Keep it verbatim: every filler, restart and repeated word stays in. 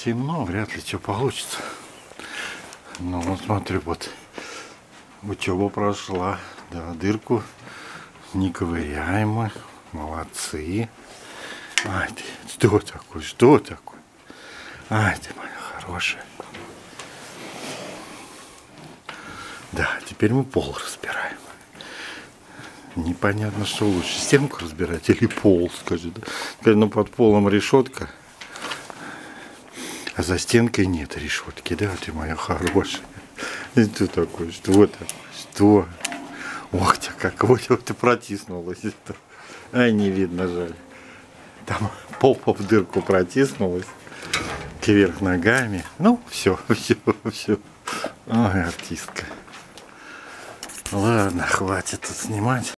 темно, вряд ли что получится. Ну, вот смотри, вот учеба прошла. Да, дырку не ковыряем мы. Молодцы. Ай ты, что такое, что такое? Ай ты моя хорошая. Да, теперь мы пол разбираем. Непонятно, что лучше, стенку разбирать или пол, скажи. Да? Ну, под полом решетка, а за стенкой нет решетки, да, ты моя хорошая. И что такое, что такое, что? Ох ты, как вот ты протиснулась. Ай, не видно, жаль. Там попа в дырку протиснулась, кверх ногами. Ну, все, все, все. Ой, артистка. Ладно, хватит тут снимать.